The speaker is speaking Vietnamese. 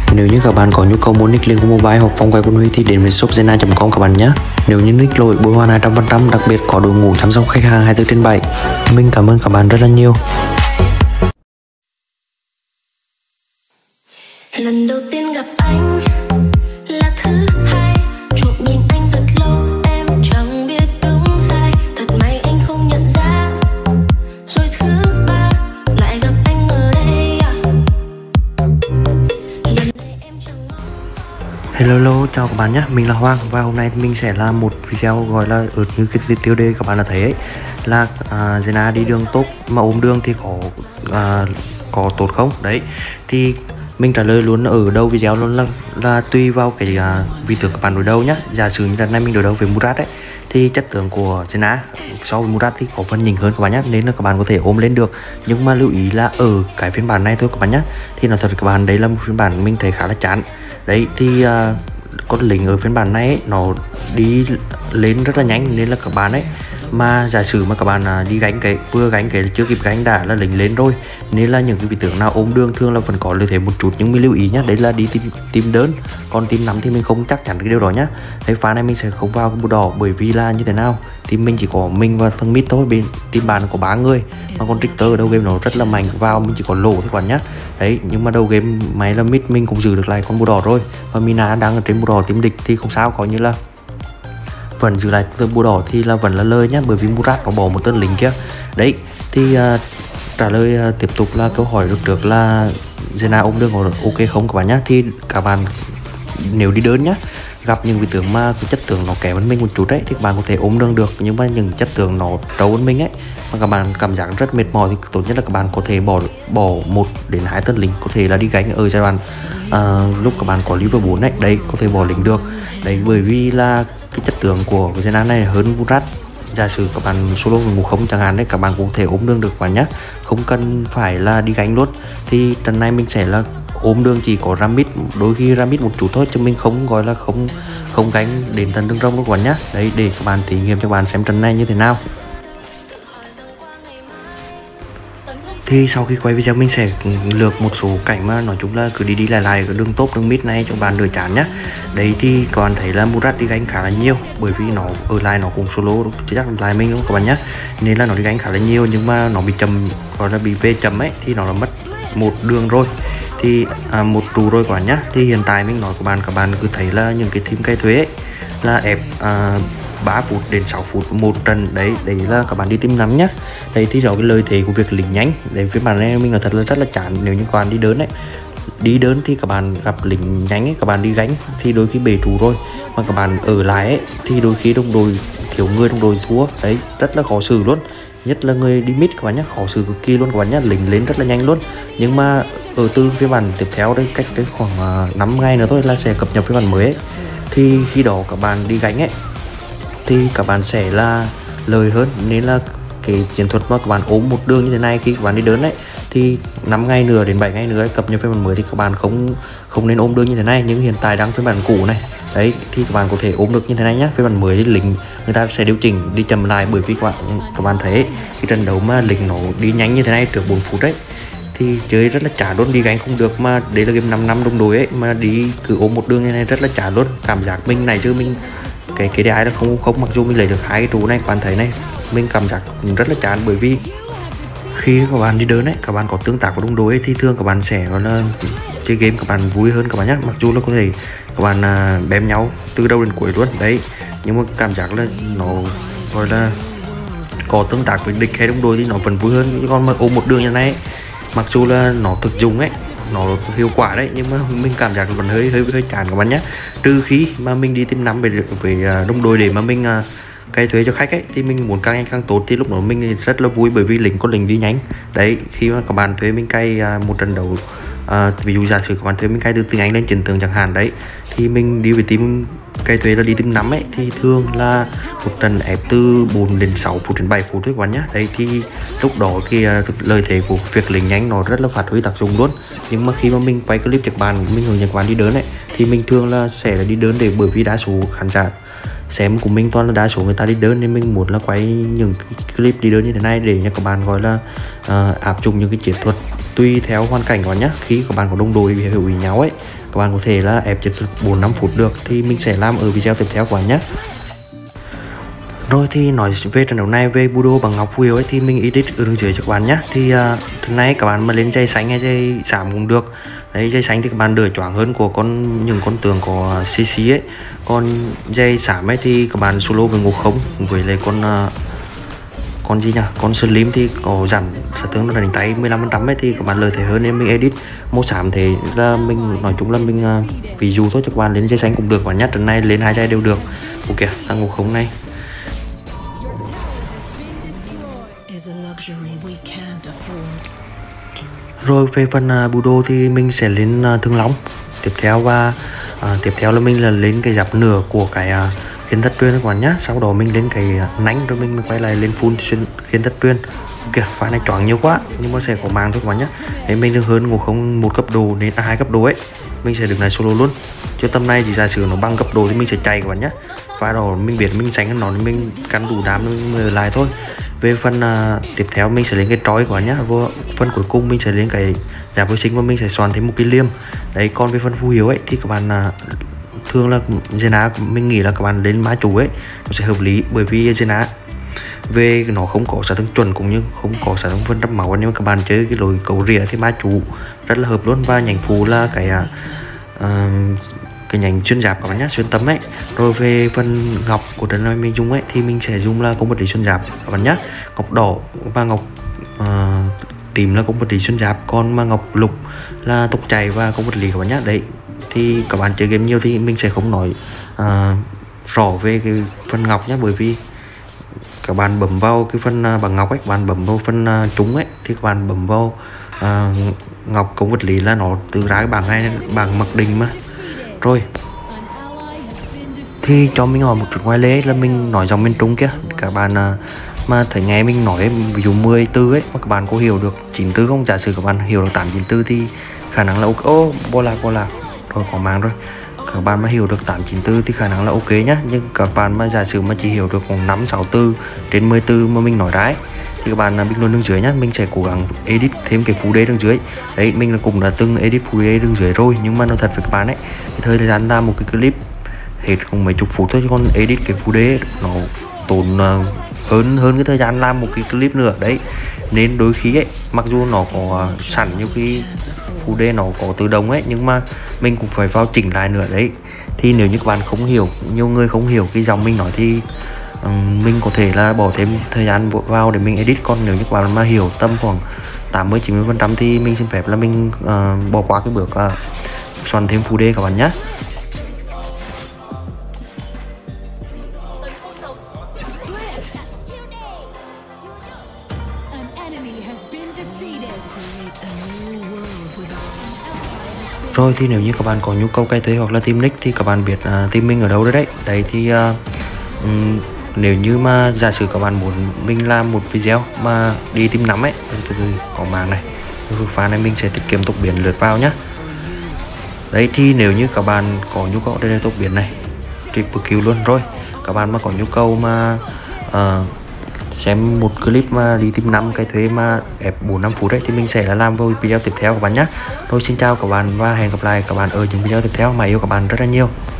Nếu như các bạn có nhu cầu mua nick Liên Quân Mobile hoặc phong quay quân Huy thì đến với shop zena.com các bạn nhé. Nếu như nick lỗi bồi hoàn 200%, đặc biệt có đội ngũ chăm sóc khách hàng 24/7. Mình cảm ơn các bạn rất là nhiều. Lần đầu tiên gặp anh là thứ hai, trộm nhìn anh thật lâu em chẳng biết đúng sai, thật may anh không nhận ra. Rồi thứ ba lại gặp anh ở đây à? Lần này em chẳng Hello, chào các bạn nhé, mình là Hoàng và hôm nay mình sẽ làm một video gọi là như cái tiêu đề các bạn đã thấy ấy, là Zena đi đường tốt mà ốm đường thì có tốt không đấy. Thì mình trả lời luôn ở đầu video luôn là tùy vào cái vị tướng các bạn đối đầu nhá. Giả sử như lần này mình đối đầu với Murat ấy thì chất tướng của Zena so với Murat thì có phần nhỉnh hơn các bạn nhé, nên là các bạn có thể ôm lên được. Nhưng mà lưu ý là ở cái phiên bản này thôi các bạn nhé, thì nói thật các bạn đấy là một phiên bản mình thấy khá là chán đấy. Thì con lính ở phiên bản này ấy, nó đi lên rất là nhanh, nên là các bạn ấy mà giả sử mà các bạn đi gánh cái vừa gánh cái chưa kịp gánh đã là lính lên rồi, nên là những cái vị tướng nào ôm đường thường là vẫn có lợi thế một chút. Nhưng mình lưu ý nhé, đấy là đi team đơn, còn team nắm thì mình không chắc chắn cái điều đó nhá. Cái pha này mình sẽ không vào cái bút đỏ, bởi vì là như thế nào thì mình chỉ có mình và thằng mid thôi, bên team bạn có 3 người mà con Richter ở đầu game nó rất là mạnh, vào mình chỉ có lỗ thôi các bạn nhá đấy. Nhưng mà đầu game máy là mid mình cũng giữ được lại con bút đỏ rồi, và Mina đang ở trên bút đỏ team địch thì không sao, coi như là vẫn giữ lại tên bùa đỏ thì là vẫn là lời nhá, bởi vì Murat nó bỏ một tên lính kia đấy. Thì trả lời tiếp tục là câu hỏi được trước là Zena ôm đường ok không các bạn nhá. Thì các bạn nếu đi đơn nhá, gặp những vị tướng mà cái chất tướng nó kém hơn mình một chút đấy thì các bạn có thể ôm đường được. Nhưng mà những chất tướng nó trâu hơn mình ấy mà các bạn cảm giác rất mệt mỏi thì tốt nhất là các bạn có thể bỏ 1 đến 2 tên lính, có thể là đi gánh ở giai đoạn lúc các bạn có level 4 ấy đấy, có thể bỏ lính được đấy. Bởi vì là cái chất tướng của cái Zena này hơn Murat. Giả sử các bạn solo ngủ không chẳng hạn đấy, các bạn cũng có thể ôm đường được bạn nhé, không cần phải là đi gánh luôn. Thì trận này mình sẽ là ôm đường chỉ có Ramit, đôi khi Ramit một chút thôi, chứ mình không gọi là không gánh đến tận đường rông đâu các bạn nhé đấy, để các bạn thí nghiệm cho các bạn xem trận này như thế nào. Thì sau khi quay video mình sẽ lược một số cảnh mà nói chung là cứ đi lại cái đường top đường mid này cho bạn đỡ chán nhá. Đấy thì các bạn thấy là Murat đi gánh khá là nhiều, bởi vì nó ở lại nó cũng solo chứ chắc lại mình không các bạn nhá, nên là nó đi gánh khá là nhiều. Nhưng mà nó bị chậm, gọi là bị về chậm ấy, thì nó là mất một đường rồi, thì một trụ rồi các bạn nhá. Thì hiện tại mình nói các bạn cứ thấy là những cái team cây thuế ấy, là ép 3 phút đến 6 phút một trận đấy là các bạn đi team 5 nhá. Đấy thì đó cái lợi thế của việc lính nhanh đấy. Phiên bản này mình nói thật là rất là chán nếu như các bạn đi đơn ấy. Đi đơn thì các bạn gặp lính nhanh ấy, các bạn đi gánh thì đôi khi bể trụ rồi, mà các bạn ở lại ấy thì đôi khi đồng đội thiếu người, đồng đội thua đấy, rất là khó xử luôn. Nhất là người đi mid các bạn nhé, khó xử cực kỳ luôn các bạn nhé, lính lên rất là nhanh luôn. Nhưng mà ở từ phiên bản tiếp theo đây, cách đến khoảng 5 ngày nữa thôi là sẽ cập nhật phiên bản mới ấy. Thì khi đó các bạn đi gánh ấy thì các bạn sẽ là lời hơn. Nên là cái chiến thuật mà các bạn ốm một đường như thế này khi các bạn đi đơn đấy, thì 5 ngày nữa đến 7 ngày nữa cập nhật phiên bản mới thì các bạn không nên ôm đường như thế này. Nhưng hiện tại đang phiên bản cũ này đấy thì các bạn có thể ôm được như thế này nhá. Phiên bản mới thì lính người ta sẽ điều chỉnh đi chậm lại, bởi vì các bạn thấy cái trận đấu mà lính nó đi nhanh như thế này trước 4 phút đấy thì chơi rất là chả luôn, đi gánh không được. Mà đấy là game 5 năm đồng đội ấy, mà đi cứ ôm một đường như này rất là chả luôn. Cảm giác mình này chứ mình cái DI là không mặc dù mình lấy được 2 cái trụ này, các bạn thấy này, mình cảm giác rất là chán. Bởi vì khi các bạn đi đơn ấy, các bạn có tương tác với đồng đội ấy, thì thường các bạn sẽ gọi là chơi game các bạn vui hơn các bạn nhé. Mặc dù là có thể các bạn bém nhau từ đầu đến cuối luôn đấy, nhưng mà cảm giác là nó gọi là có tương tác với địch hay đồng đội thì nó vẫn vui hơn. Còn mà ôm một đường như này, mặc dù là nó thực dụng ấy, nó hiệu quả đấy, nhưng mà mình cảm giác vẫn hơi chán các bạn nhé. Trừ khi mà mình đi team 5 với đồng đội để mà mình cày thuế cho khách ấy, thì mình muốn càng nhanh càng tốt, thì lúc đó mình rất là vui, bởi vì con lính đi nhanh đấy. Khi mà các bạn thuê mình cày một trận đấu, ví dụ giả sử các bạn thuê mình cày từ tiếng Anh lên chiến tướng chẳng hạn đấy, thì mình đi với team cày thuế là đi team 5 ấy, thì thường là một trận ép từ 4 đến 6 phút đến 7 phút thôi các bạn nhé đấy. Thì lúc đó cái lợi thế của việc lính nhanh nó rất là phát huy tác dụng luôn. Nhưng mà khi mà mình quay clip cho các bạn, mình hướng dẫn các bạn đi đơn ấy, thì mình thường là sẽ là đi đơn để, bởi vì đa số khán giả xem của mình toàn là đa số người ta đi đơn, nên mình muốn là quay những cái clip đi đơn như thế này để cho các bạn gọi là áp dụng những cái chiến thuật tùy theo hoàn cảnh các bạn nhé. Khi các bạn có đồng đội bị hiểu ý nhau ấy, các các bạn có thể là ép chật 4-5 phút được thì mình sẽ làm ở video tiếp theo các bạn nhé. Rồi thì nói về trận đấu này, về Budo bằng ngọc phù hiệu ấy, thì mình edit ở đường dưới cho các bạn nhé. Thì trận này các bạn mà lên dây xanh hay dây xám cũng được. Đấy, dây xanh thì các bạn đỡ choáng hơn của những con tướng có CC ấy. Còn dây xám ấy thì các bạn solo với ngộ không với lại con gì nhỉ, con Slim thì có giảm sát thương nó đánh tay 15% ấy, thì các bạn lợi thế hơn nên mình edit màu xám. Thế là mình nói chung là mình ví dụ thôi cho các bạn lên dây xanh cũng được, và nhất trận này lên 2 dây đều được. Ok, thằng ngộ không này. Rồi về phần Budo thì mình sẽ lên Thương Long tiếp theo, và tiếp theo là mình là lên cái giáp nửa của cái Khiên Thất Truyền các bạn nhé. Sau đó mình lên cái nánh rồi mình quay lại lên full Khiên Thất Truyền. Kìa, pha này choáng nhiều quá nhưng mà sẽ có mang thôi các bạn nhé. Để mình được hơn ngộ không 1 cấp độ đến 2 cấp độ ấy, mình sẽ được này solo luôn. Chứ tầm này thì giả sử nó bằng cấp độ thì mình sẽ chạy các bạn nhé. Và rồi mình biết mình tránh nó, mình căn đủ đám mình lại thôi. Về phần tiếp theo mình sẽ lên cái trói các bạn nhé. Vô phần cuối cùng mình sẽ lên cái giáp hồi sinh và mình sẽ soạn thêm một cái liêm. Đấy, còn về phần phù hiệu ấy thì các bạn thường là Zena, mình nghĩ là các bạn lên má chủ ấy nó sẽ hợp lý, bởi vì Zena về nó không có sát thương chuẩn cũng như không có sát thương phân trăm máu, nhưng mà các bạn chơi cái lối cầu rỉa thì má chủ rất là hợp luôn. Và nhánh phù là cái nhánh xuyên giáp các bạn nhé, xuyên tấm ấy. Rồi về phần ngọc của trận này mình dùng ấy thì mình sẽ dùng là công vật lý xuyên giáp các bạn nhé. Ngọc đỏ và ngọc tím là công vật lý xuyên giáp, còn mà ngọc lục là tốc chạy và công vật lý các bạn nhé. Đấy, thì các bạn chơi game nhiều thì mình sẽ không nói rõ về cái phần ngọc nhé, bởi vì các bạn bấm vào cái phần bằng ngọc ấy, các bạn bấm vào phần trúng ấy thì các bạn bấm vào ngọc công vật lý là nó từ ra cái bảng này, bảng mặc định mà. Rồi thì cho mình hỏi một chút ngoài lễ là mình nói dòng miền Trung kia, các bạn mà thấy nghe mình nói ví dụ 10 từ ấy mà các bạn có hiểu được 9 từ không? Giả sử các bạn hiểu được 8 9 từ thì khả năng là ok. Bô lạc rồi có mang rồi. Các bạn mà hiểu được 8 9 từ thì khả năng là ok nhá. Nhưng các bạn mà giả sử mà chỉ hiểu được khoảng 5 6 từ trên 10 từ mà mình nói ra ấy, thì các bạn bình luận đường dưới nhá, mình sẽ cố gắng edit thêm cái phú đế đường dưới. Đấy, mình là cũng đã từng edit phú đế đường dưới rồi, nhưng mà nó thật với các bạn ấy, thời gian ra một cái clip hết không mấy chục phút thôi, chứ còn edit cái phú đế nó tốn hơn cái thời gian làm một cái clip nữa đấy. Nên đôi khi ấy, mặc dù nó có sẵn nhiều khi phú đế nó có tự động ấy, nhưng mà mình cũng phải vào chỉnh lại nữa đấy. Thì nếu như các bạn không hiểu, nhiều người không hiểu cái dòng mình nói thì mình có thể là bỏ thêm thời gian vào để mình edit. Còn nếu như các bạn mà hiểu tầm khoảng 80-90% thì mình xin phép là mình bỏ qua cái bước soạn thêm phù đề các bạn nhé. Rồi thì nếu như các bạn có nhu cầu cài thuê hoặc là tìm nick thì các bạn biết tìm mình ở đâu đấy. Đấy thì nếu như mà giả sử các bạn muốn mình làm một video mà đi tìm nắm ấy, từ có mạng này, pha này mình sẽ tiết kiệm tốc biến lượt vào nhá. Đấy thì nếu như các bạn có nhu cầu, đây là tốc biến này, triple kill luôn. Rồi các bạn mà có nhu cầu mà xem một clip mà đi tìm nắm cái thuê mà ép 4-5 phút đấy thì mình sẽ là làm vào video tiếp theo các bạn nhé. Rồi xin chào các bạn và hẹn gặp lại các bạn ở những video tiếp theo. Mà yêu các bạn rất là nhiều.